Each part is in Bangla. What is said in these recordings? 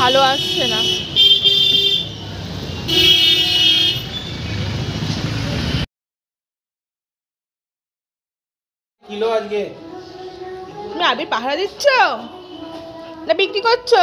ভালো আসছে না। কিলো আজকে তুমি আবির পাহারা দিচ্ছ না বিক্রি করছো?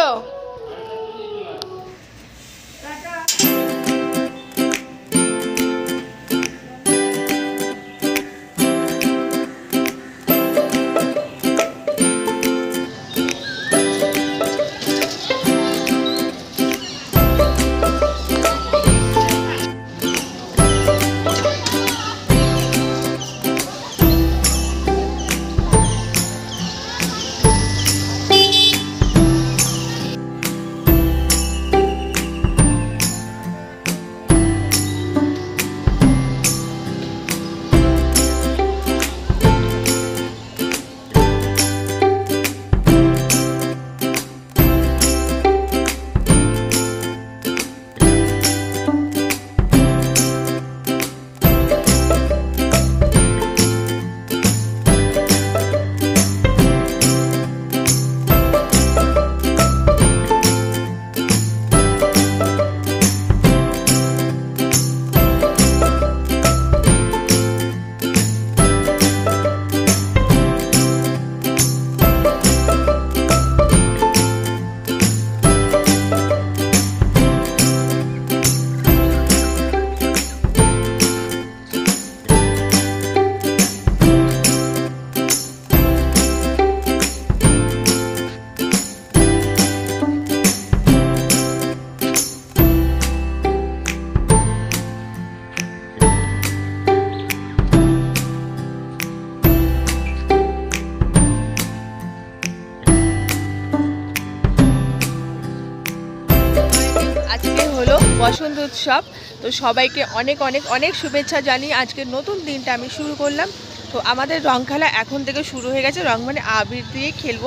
বসন্ত উৎসব। তো সবাইকে অনেক অনেক অনেক শুভেচ্ছা জানিয়ে আজকের নতুন দিনটা আমি শুরু করলাম। তো আমাদের রং খেলা এখন থেকে শুরু হয়ে গেছে, রং মানে আবির দিয়ে খেলবো।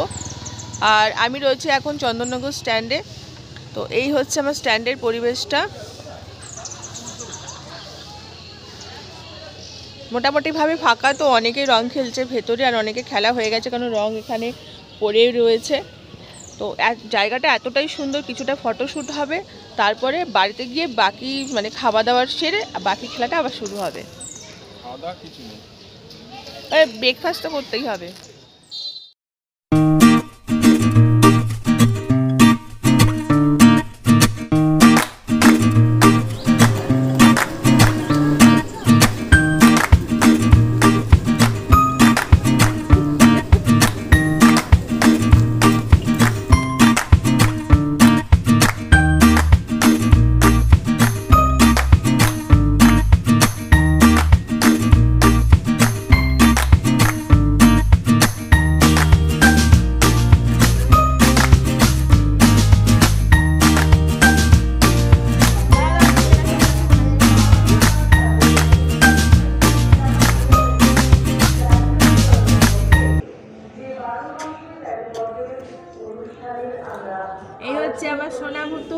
আর আমি রয়েছে এখন চন্দননগর স্ট্যান্ডে। তো এই হচ্ছে আমার স্ট্যান্ডের পরিবেশটা। মোটামুটিভাবে ফাঁকা, তো অনেকেই রং খেলছে ভেতরে আর অনেকে খেলা হয়ে গেছে, কারণ রং এখানে পড়েই রয়েছে। তো জায়গাটা এতটাই সুন্দর, কিছুটা ফটোশ্যুট হবে, তারপরে বাড়িতে গিয়ে বাকি মানে খাওয়া দাওয়ার সেরে বাকি খেলাটা আবার শুরু হবে। খাওয়া দাওয়া কিছু নেই, ব্রেকফাস্টটা করতেই হবে। এই হচ্ছে আমার সোনা মুতু।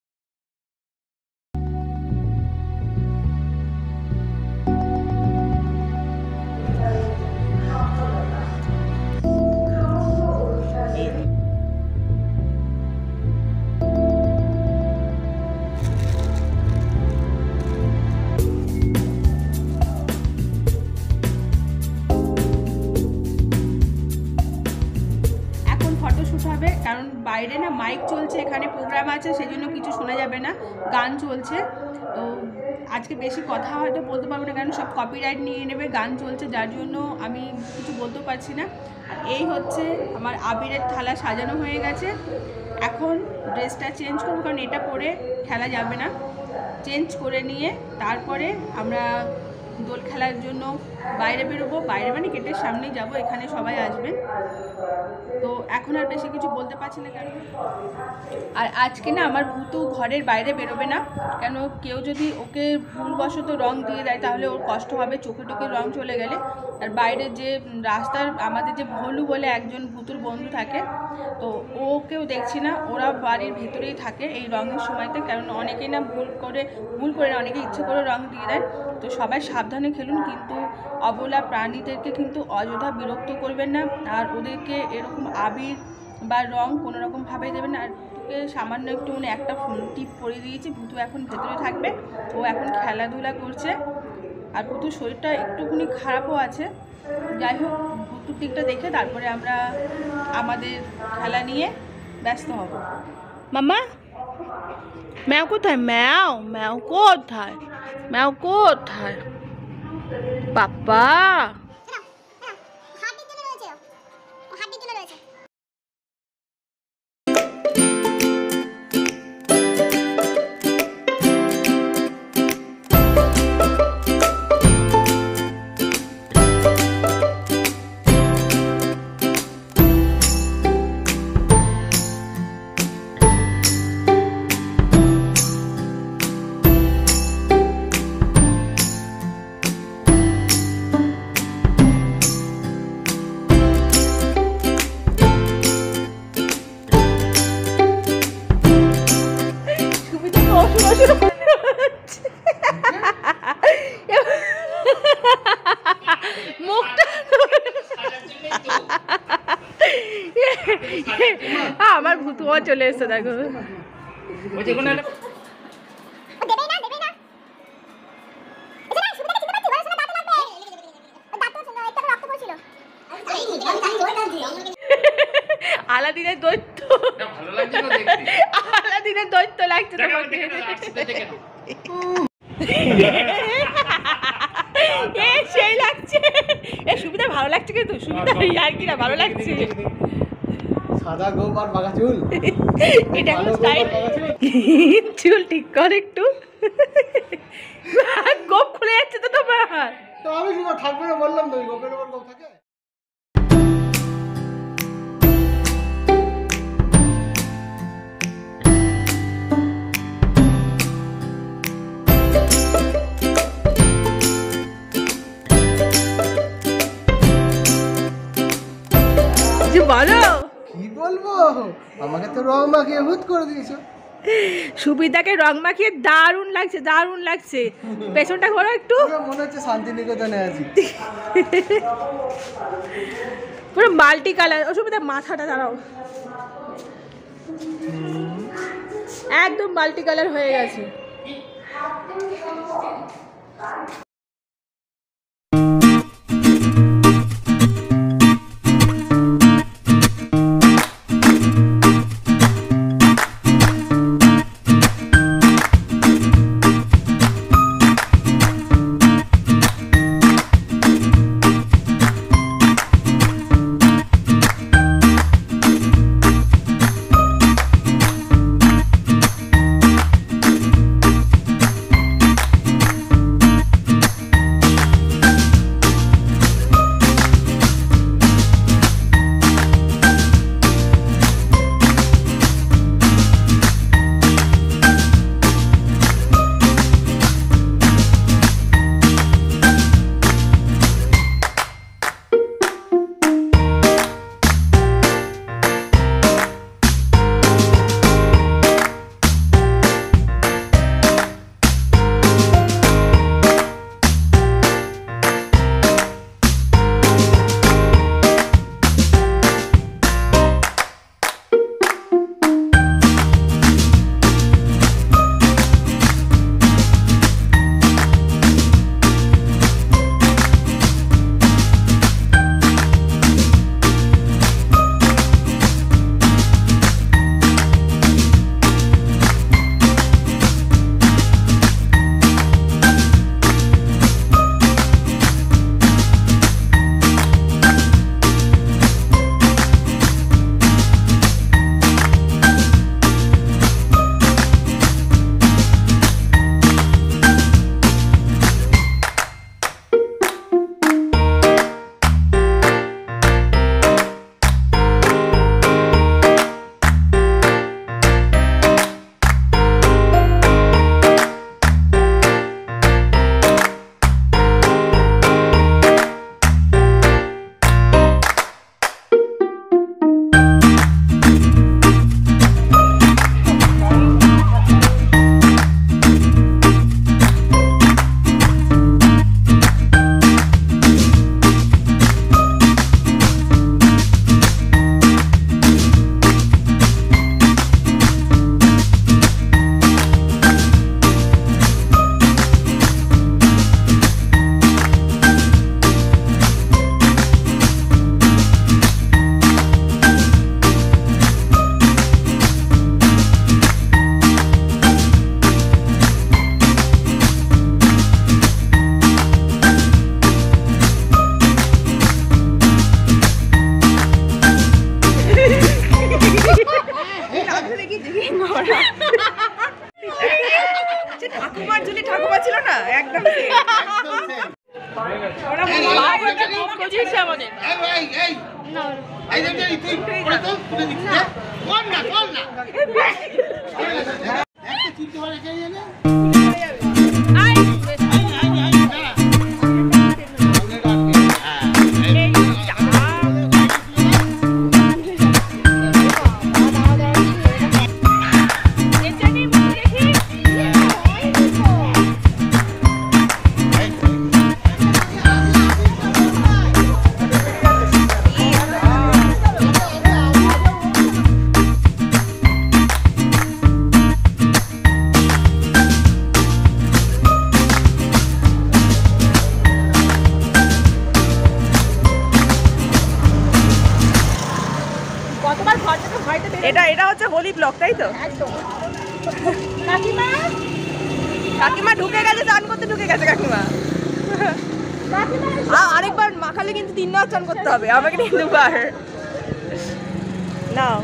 কারণ বাইরে না মাইক চলছে, এখানে প্রোগ্রাম আছে, সেই জন্য কিছু শোনা যাবে না, গান চলছে। তো আজকে বেশি কথা হয়তো বলতে পারবো না, কারণ সব কপিরাইট নিয়ে নেবে, গান চলছে, যার জন্য আমি কিছু বলতেও পারছি না। আর এই হচ্ছে আমার আবিরের থালা সাজানো হয়ে গেছে। এখন ড্রেসটা চেঞ্জ করবো, কারণ এটা পরে খেলা যাবে না। চেঞ্জ করে নিয়ে তারপরে আমরা দোল খেলার জন্য বাইরে বেরোবো। বাইরে মানে গেটের সামনেই যাব, এখানে সবাই আসবেন। তো এখন আর বেশি কিছু বলতে পারছি না, কেন আর আজকে না আমার ভূতু ঘরের বাইরে বেরোবে না, কেন কেউ যদি ওকে ভুলবশত রং দিয়ে দেয় তাহলে ওর কষ্ট হবে, চোখে টোকে রং চলে গেলে। আর বাইরে যে রাস্তার আমাদের যে ভলু বলে একজন ভূতুর বন্ধু থাকে, তো ওকেও দেখছি না, ওরা বাড়ির ভেতরেই থাকে এই রঙের সময়তে, কারণ অনেকেই না ভুল করে না, অনেকে ইচ্ছে করে রং দিয়ে দেয়। তো সবাই সাবধানে খেলুন, কিন্তু অবলা প্রাণীদেরকে কিন্তু অযথা বিরক্ত করবেন না, আর ওদেরকে এরকম আবির বা রং কোনো রকমভাবে দেবে না। আর তোকে সামান্য একটু মানে একটা টিপ পরিয়ে দিয়েছি, ভুতু এখন ভেতরে থাকবে, ও এখন খেলাধুলা করছে। আর ভুতুর শরীরটা একটুখানি খারাপও আছে। যাই হোক, ভুতুর দিকটা দেখে তারপরে আমরা আমাদের খেলা নিয়ে ব্যস্ত হব। মাম্মা, ম্যাও কোথায়? ম্যাও ম্যাও কোথায়? ম্যাও কোথায়? পাপা আমার ভুতুয়া চলে এসছে, দেখো। আলাদিনের দৈত্য, আলাদিনের দৈত্য লাগছে তোমাকে। সেই লাগছে, সুবিধা ভালো লাগছে, কিন্তু সুবিধা আর কি না ভালো লাগছে। সাদা গোপ আর বাঁকা চুল, এটা চুল ঠিক কর একটু, গোপ খুলে যাচ্ছে তো তোমার। তো আমি কি থাকবে না বললাম তো, গোপের উপর গোপ থাকে। বলো, কি বলবো, আমাকে তো রং মাখিয়ে ভূত করে দিয়েছো। সুবিধাকে রং মাখিয়ে দারুণ লাগছে, দারুণ লাগছে। পেছনটা ঘোরো একটু, মনে হচ্ছে শান্তিনিকেতনে আছি। পুরো মাল্টি কালার। অসুবিধা মাথাটা দাঁড়াও, একদম মাল্টি কালার হয়ে গেছে। এটা হচ্ছে হোলি ব্লক, তাই তো? কাকিমা ঢুকে গেছে, চান করতে ঢুকে গেছে কাকিমা। আরেকবার মাখালে কিন্তু 3 বার চান করতে হবে, আমাকে নিয়ে 2 বার। নাও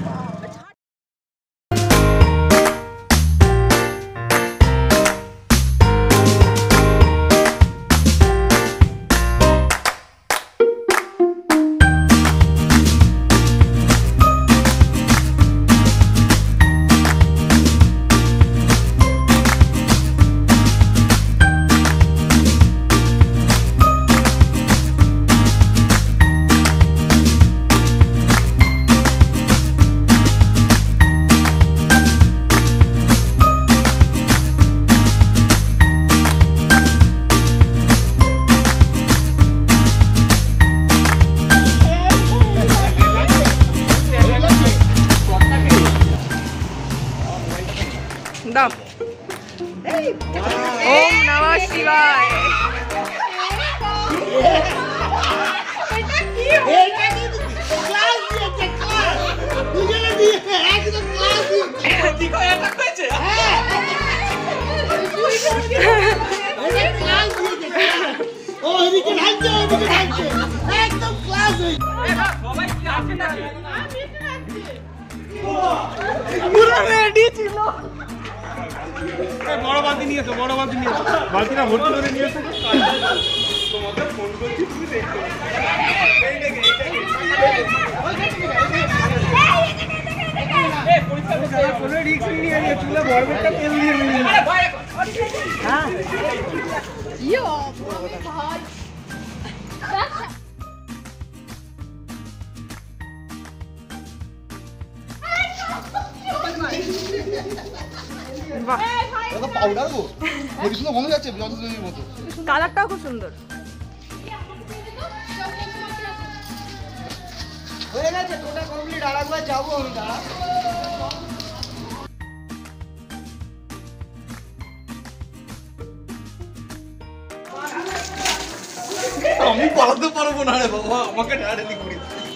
দাও। ওম নমঃ শিবায়। বড় বালতি নিয়ে এসো, বড় বালতি নিয়ে এসো, বালতিটা ভর্তি করে নিয়ে এসো। তোমাকে ফোন করছি, তুমি দেখো। কোনো রিস্ক নিয়ে নিয়ে চুলে বরবটটা তেল দিয়ে নিয়ে। হ্যাঁ কালারটাও খুব সুন্দর। হয়ে গেছে তোটা কমপ্লিট, আর একবার যাবো আমি। দাঁড়া আমি পালাতে পারবো না রে বাবা, আমাকে ডাইরেক্টলি করি।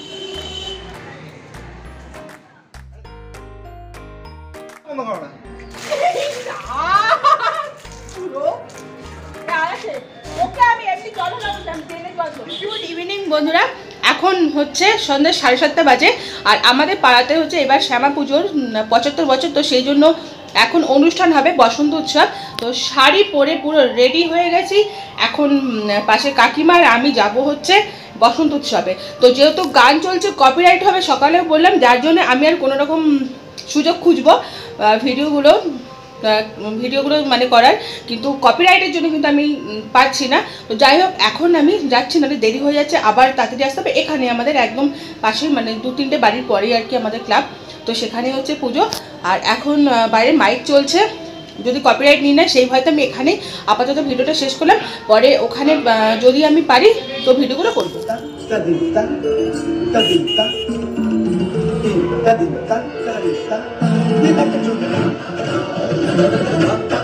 গুড ইভিনিং বন্ধুরা, এখন হচ্ছে সন্ধ্যা 7:30 বাজে। আর আমাদের পাড়াতে হচ্ছে এবার শ্যামা পুজোর 75 বছর, তো সেই জন্য এখন অনুষ্ঠান হবে বসন্ত উৎসব। তো শাড়ি পরে পুরো রেডি হয়ে গেছি। এখন পাশে কাকিমার আমি যাব হচ্ছে বসন্ত উৎসবে। তো যেহেতু গান চলছে, কপিরাইট হবে সকালেও বললাম, যার জন্য আমি আর কোনো রকম সুযোগ খুঁজবো ভিডিওগুলো মানে করার, কিন্তু কপিরাইটের জন্য কিন্তু আমি পারছি না। তো যাই হোক, এখন আমি যাচ্ছি, নাহলে দেরি হয়ে যাচ্ছে, আবার তাড়াতাড়ি আসতে হবে। এখানে আমাদের একদম পাশে, মানে 2-3টে বাড়ির পরেই আর কি আমাদের ক্লাব, তো সেখানে হচ্ছে পুজো। আর এখন বাইরে মাইক চলছে, যদি কপিরাইট নিয়ে নেয় সেই ভয়তে আমি এখানেই আপাতত ভিডিওটা শেষ করলাম। পরে ওখানে যদি আমি পারি তো ভিডিওগুলো করবো।